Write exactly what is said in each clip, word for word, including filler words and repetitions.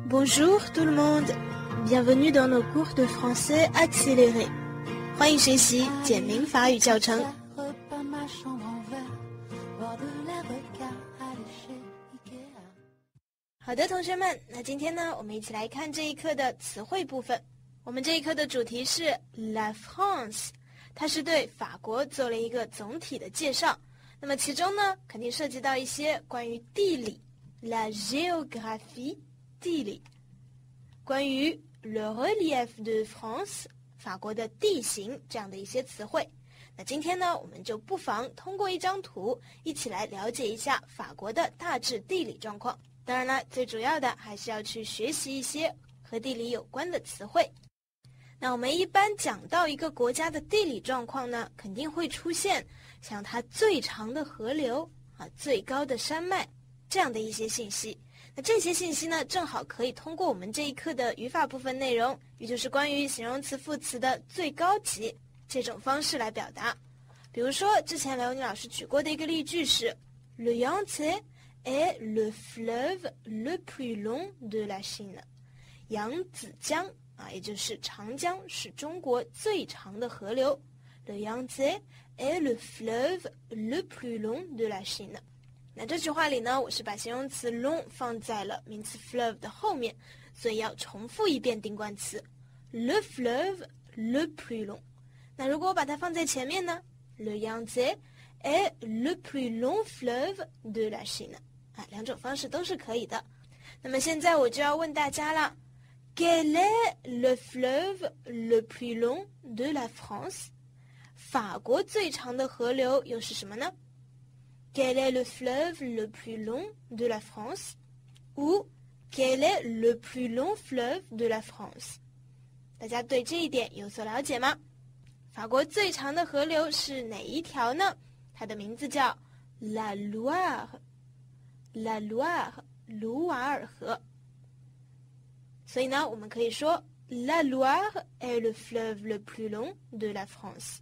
Bonjour tout le monde, bienvenue dans nos cours de français accélérés. 欢迎学习简明法语教程。好的，同学们，那今天呢，我们一起来看这一课的词汇部分。我们这一课的主题是 La France， 它是对法国做了一个总体的介绍。那么其中呢，肯定涉及到一些关于地理 La géographie， 地理，关于 Le relief de France， 法国的地形这样的一些词汇。那今天呢，我们就不妨通过一张图，一起来了解一下法国的大致地理状况。当然了，最主要的还是要去学习一些和地理有关的词汇。那我们一般讲到一个国家的地理状况呢，肯定会出现像它最长的河流啊、最高的山脉这样的一些信息。那这些信息呢，正好可以通过我们这一课的语法部分内容，也就是关于形容词副词的最高级这种方式来表达。比如说之前刘妮老师举过的一个例句是 Le Yangtze est le fleuve le plus long de la Chine。 扬子江啊，也就是长江，是中国最长的河流。 Le Yangtze est le fleuve le plus long de la Chine。 那这句话里呢，我是把形容词 long 放在了名词 fleuve 的后面，所以要重复一遍定冠词 Le fleuve le plus long。 那如果我把它放在前面呢， Le Yangtze est le plus long fleuve de la Chine。啊，两种方式都是可以的。那么现在我就要问大家了 Quel est le fleuve le plus long de la France？ 法国最长的河流又是什么呢？ Quel est le fleuve le plus long de la France？ ou Quel est le plus long fleuve de la France？ 大家对这一点有所了解吗？法国最长的河流是哪一条呢？它的名字叫 La Loire。La Loire， 卢瓦尔河。所以呢，我们可以说 La Loire est le fleuve le plus long de la France，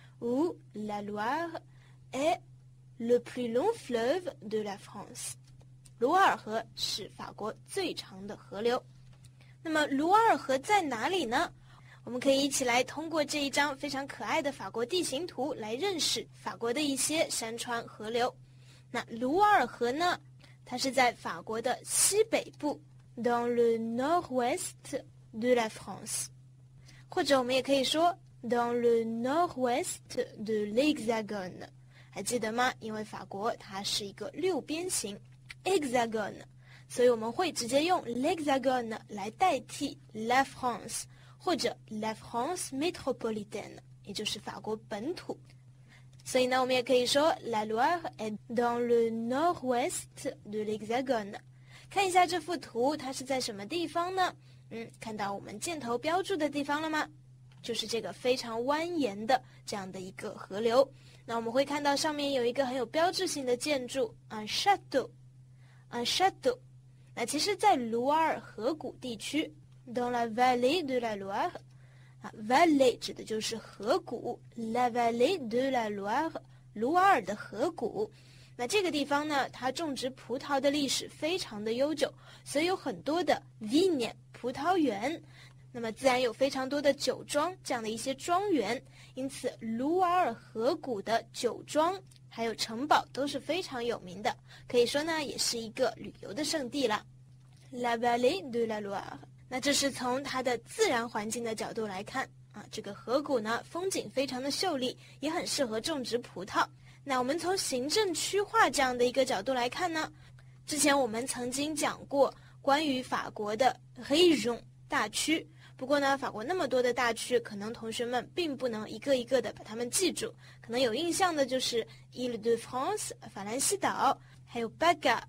ou La Loire est le plus long fleuve de la France。 卢瓦尔河是法国最长的河流。那么卢瓦尔河在哪里呢？我们可以一起来通过这一张非常可爱的法国地形图来认识法国的一些山川河流。那卢瓦尔河呢，它是在法国的西北部 dans le nord-ouest de la France， 或者我们也可以说 dans le nord-ouest de l'Hexagone。 还记得吗？因为法国它是一个六边形 hexagone， 所以我们会直接用 l'Hexagone 来代替 la France， 或者 la France métropolitaine， 也就是法国本土。所以呢，我们也可以说 La Loire est dans le nord-ouest de l'Hexagone。 看一下这幅图，它是在什么地方呢？嗯，看到我们箭头标注的地方了吗？就是这个非常蜿蜒的这样的一个河流。那我们会看到上面有一个很有标志性的建筑 un château un château。 那其实在卢瓦尔河谷地区 dans la vallée de la Loire，啊 ，vallée 指的就是河谷 ，la vallée de la Loire， 卢瓦尔的河谷。那这个地方呢，它种植葡萄的历史非常的悠久，所以有很多的 vigne 葡萄园。那么自然有非常多的酒庄这样的一些庄园，因此卢瓦尔河谷的酒庄还有城堡都是非常有名的，可以说呢，也是一个旅游的胜地了。La vallée de la Loire。那这是从它的自然环境的角度来看啊，这个河谷呢，风景非常的秀丽，也很适合种植葡萄。那我们从行政区划这样的一个角度来看呢，之前我们曾经讲过关于法国的 région 大区，不过呢，法国那么多的大区，可能同学们并不能一个一个的把它们记住，可能有印象的就是 Île-de-France 法兰西岛，还有 B A C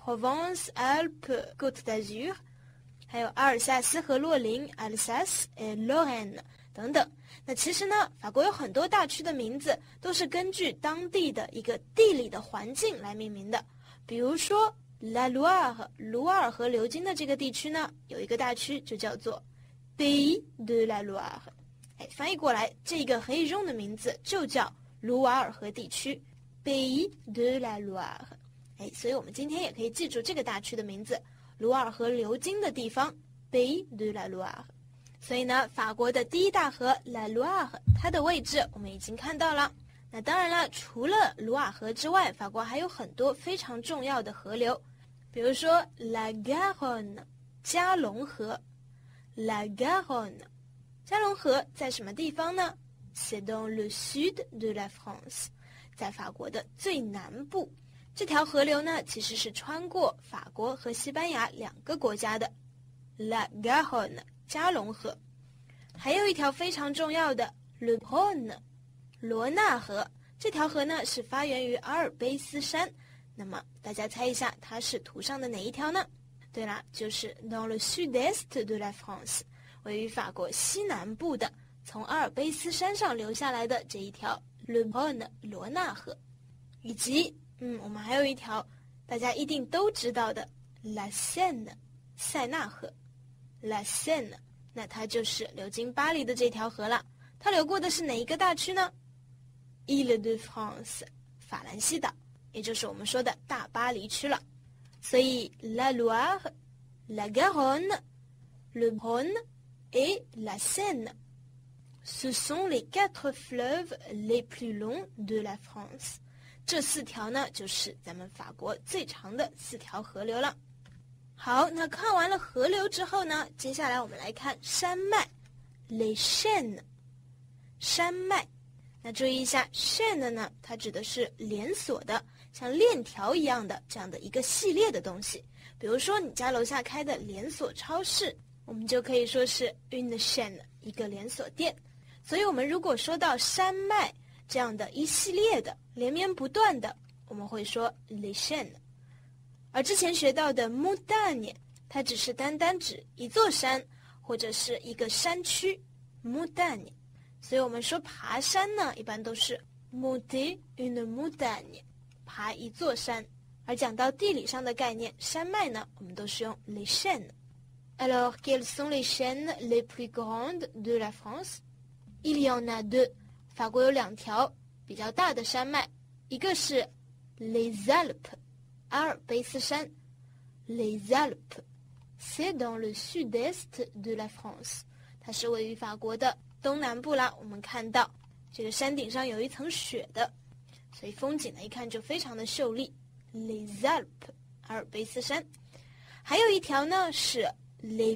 A、Provence、Alpes、Côte d'Azur，还有阿尔萨斯和洛林 Alsace et Lorraine 等等。那其实呢，法国有很多大区的名字都是根据当地的一个地理的环境来命名的。比如说 La Loire 卢瓦尔河流经的这个地区呢，有一个大区就叫做 Pays de la Loire。 哎，翻译过来，这个région的名字就叫卢瓦尔河地区 Pays de la Loire。 哎，所以我们今天也可以记住这个大区的名字卢瓦尔河流经的地方 Pays de la Loire。 所以呢，法国的第一大河 La Loire 它的位置我们已经看到了。那当然了，除了卢瓦河之外，法国还有很多非常重要的河流，比如说 La Garonne 加龙河。 La Garonne 加龙河在什么地方呢？ C'est dans le sud de la France， 在法国的最南部。这条河流呢，其实是穿过法国和西班牙两个国家的。 La Garonne 加龙河。还有一条非常重要的 Le Rhône 罗纳河，这条河呢是发源于阿尔卑斯山。那么大家猜一下，它是图上的哪一条呢？对了，就是 dans le sud-est de la France， 位于法国西南部的，从阿尔卑斯山上流下来的这一条 Le Rhône 罗纳河。以及，嗯，我们还有一条大家一定都知道的 La Seine 塞纳河。 La Seine， 那它就是流经巴黎的这条河了。它流过的是哪一个大区呢？ Île-de-France 法兰西岛，也就是我们说的大巴黎区了。所以 La Loire、La Garonne、Le Rhône et la Seine， ce sont les quatre fleuves les plus longs de la France。 这四条呢，就是咱们法国最长的四条河流了。好，那看完了河流之后呢，接下来我们来看山脉 Les chaînes。 山脉，那注意一下 chaîne 呢，它指的是连锁的，像链条一样的这样的一个系列的东西。比如说你家楼下开的连锁超市，我们就可以说是 une chaîne， 一个连锁店。所以我们如果说到山脉这样的一系列的连绵不断的，我们会说 les chaînes。 而之前学到的 montagne， 它只是单单指一座山或者是一个山区 montagne。 所以我们说爬山呢，一般都是 monter une montagne， 爬一座山。而讲到地理上的概念，山脉呢，我们都是用 les chaînes。Alors, quelles sont les chaînes les plus grandes de la France? Il y en a deux。 法国有两条比较大的山脉，一个是 les Alpes， 阿尔卑斯山。 Les Alpes， c'est dans le sud-est de la France， 它是位于法国的东南部啦。我们看到这个山顶上有一层雪的，所以风景呢一看就非常的秀丽。 Les Alpes， 阿尔卑斯山。还有一条呢是 Les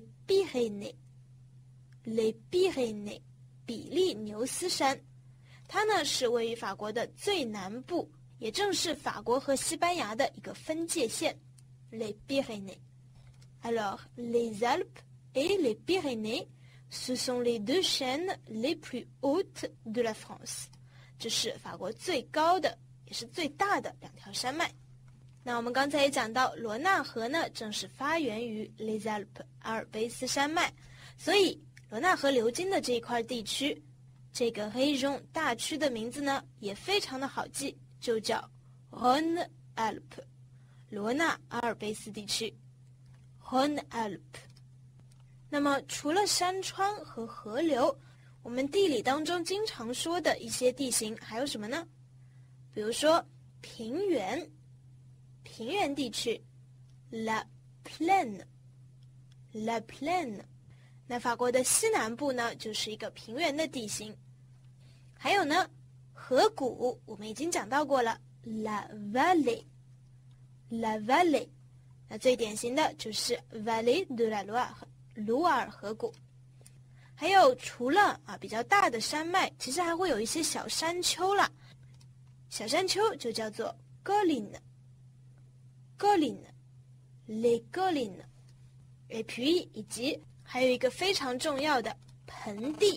Pyrénées，Les Pyrénées， 比利牛斯山。它呢是位于法国的最南部，也正是法国和西班牙的一个分界线。 Les Pyrénées。 Alors, les Alpes et les Pyrénées， ce sont les deux chaînes les plus hautes de la France。 这是法国最高的也是最大的两条山脉。那我们刚才也讲到，罗纳河呢正是发源于 Les Alpes 阿尔卑斯山脉，所以罗纳河流经的这一块地区，这个région大区的名字呢也非常的好记，就叫 Rhône-Alpes， 罗纳阿尔卑斯地区 Rhône-Alpes。 那么除了山川和河流，我们地理当中经常说的一些地形还有什么呢？比如说平原，平原地区 La Plaine，La Plaine。 那法国的西南部呢就是一个平原的地形。还有呢河谷，我们已经讲到过了 La Vallée，La Vallée。 那最典型的就是 Vallée de la Loire， 卢瓦尔河谷。还有除了啊比较大的山脉，其实还会有一些小山丘啦。小山丘就叫做 Colline，Colline，Les Collines。Et puis 以及还有一个非常重要的盆地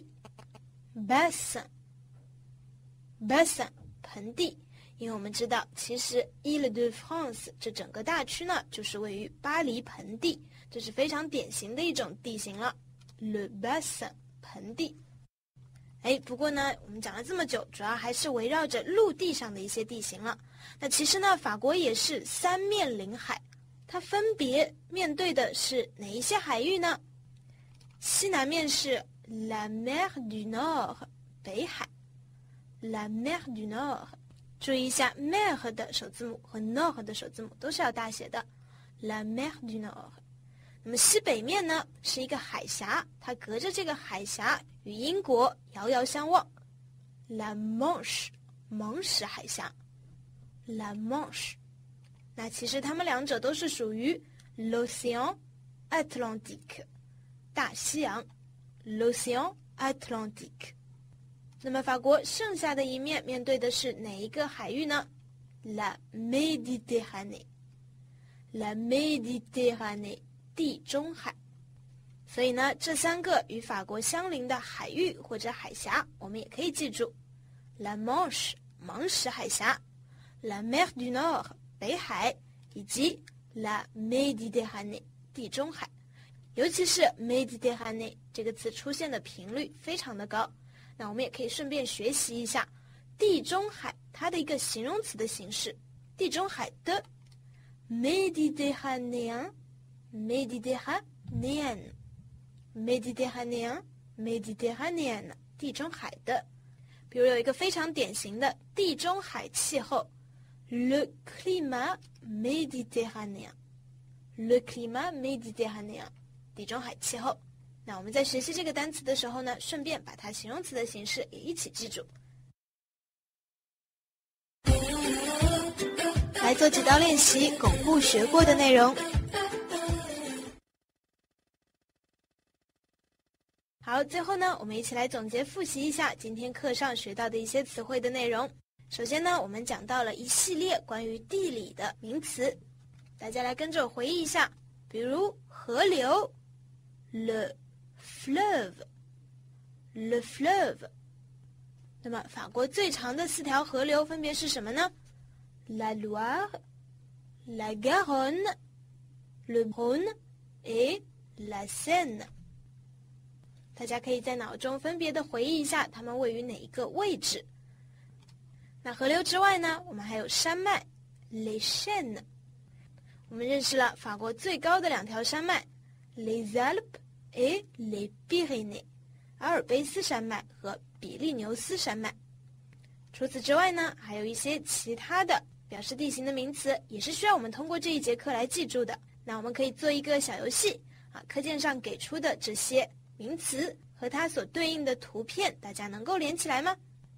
Bassin，Bassin 盆地。因为我们知道，其实 Île-de-France 这整个大区呢，就是位于巴黎盆地，这是非常典型的一种地形了。Le Bassin 盆地。哎，不过呢，我们讲了这么久，主要还是围绕着陆地上的一些地形了。那其实呢，法国也是三面临海，它分别面对的是哪一些海域呢？西南面是 La Mer du Nord 北海 La Mer du Nord。 注意一下 mer 的首字母和 nord 的首字母都是要大写的 La Mer du Nord。 那么西北面呢是一个海峡，它隔着这个海峡与英国遥遥相望。La Manche， 蒙什海峡。La Manche， 那其实它们两者都是属于 l'Océan Atlantique， 大西洋 l'Océan Atlantique。那么法国剩下的一面面对的是哪一个海域呢？ La Méditerranée。La Méditerranée， 地中海。所以呢，这三个与法国相邻的海域或者海峡，我们也可以记住 La Manche， 蒙什海峡， La Mer du Nord， 北海，以及 La Méditerranée， 地中海。尤其是 Méditerranée 这个词出现的频率非常的高。那我们也可以顺便学习一下地中海它的一个形容词的形式，地中海的 Méditerranéen Méditerranéen Méditerranéen Méditerranéenne 地中海的。比如有一个非常典型的地中海气候 Le climat méditerranéen Le climat méditerranéen 地中海气候。那我们在学习这个单词的时候呢，顺便把它形容词的形式也一起记住。来做几道练习，巩固学过的内容。好，最后呢，我们一起来总结复习一下今天课上学到的一些词汇的内容。首先呢，我们讲到了一系列关于地理的名词，大家来跟着我回忆一下，比如河流 Le fleuve Le fleuve。 那么法国最长的四条河流分别是什么呢？ La Loire La Garonne Le Rhône et La Seine。 大家可以在脑中分别的回忆一下它们位于哪一个位置。那河流之外呢，我们还有山脉 Les Chênes。 我们认识了法国最高的两条山脉 Les Alpes et les Pyrénées， 阿尔卑斯山脉和比利牛斯山脉。除此之外呢，还有一些其他的表示地形的名词，也是需要我们通过这一节课来记住的。那我们可以做一个小游戏啊，课件上给出的这些名词和它所对应的图片，大家能够连起来吗？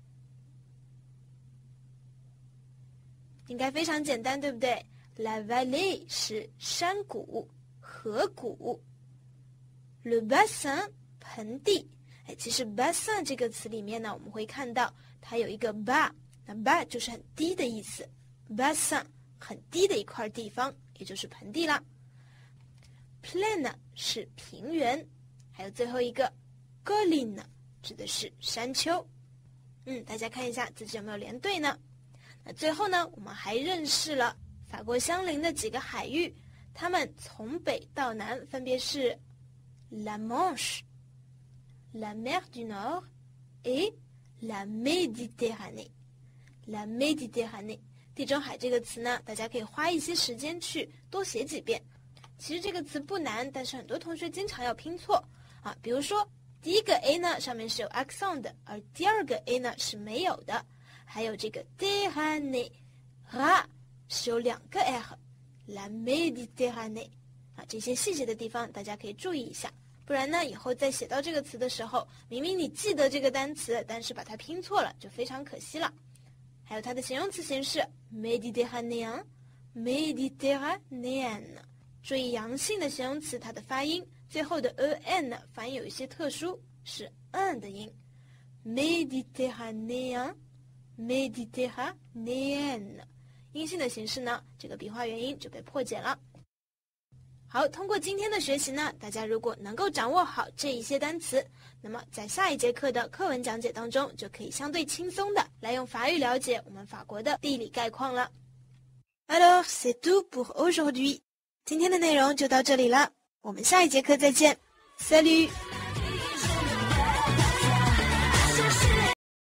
应该非常简单，对不对？ La vallée 是山谷、河谷。 Le bassin 盆地。哎，其实 bassin 这个词里面呢，我们会看到它有一个 bas， 那 bas 就是很低的意思。bassin 很低的一块地方，也就是盆地啦。plaine 是平原，还有最后一个 colline 指的是山丘。嗯，大家看一下自己有没有连对呢？那最后呢，我们还认识了法国相邻的几个海域，它们从北到南分别是 La Manche、La Mer du Nord et la Méditerranée。La Méditerranée， 地中海这个词呢，大家可以花一些时间去多写几遍。其实这个词不难，但是很多同学经常要拼错啊。比如说第一个 A 呢，上面是有 accent 的，而第二个 A 呢是没有的。还有这个 Terranée， ra 是有两个 r，La Méditerranée 啊，这些细节的地方大家可以注意一下，不然呢，以后在写到这个词的时候，明明你记得这个单词，但是把它拼错了，就非常可惜了。还有它的形容词形式 Méditerranéen Méditerranéenne， 注意阳性的形容词它的发音，最后的 en 发音有一些特殊，是 n 的音。Méditerranéen Méditerranéenne， 阴性的形式呢，这个笔画元音就被破解了。好，通过今天的学习呢，大家如果能够掌握好这一些单词，那么在下一节课的课文讲解当中，就可以相对轻松的来用法语了解我们法国的地理概况了。Alors, c'est tout pour aujourd'hui. 今天的内容就到这里了，我们下一节课再见。Salut!